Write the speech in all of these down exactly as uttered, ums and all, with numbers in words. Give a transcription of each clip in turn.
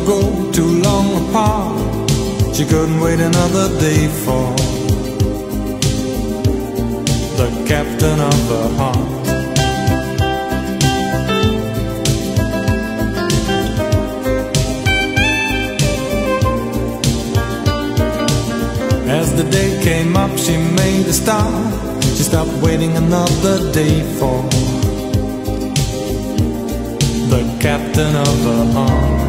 ago, too long apart. She couldn't wait another day for the captain of her heart. As the day came up, she made a start. She stopped waiting another day for the captain of her heart.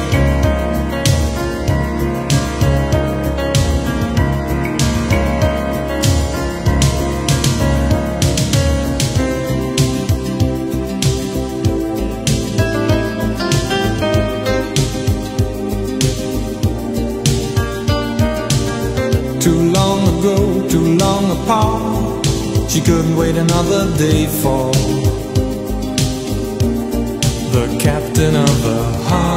Too long ago, too long apart, she couldn't wait another day for the captain of her heart.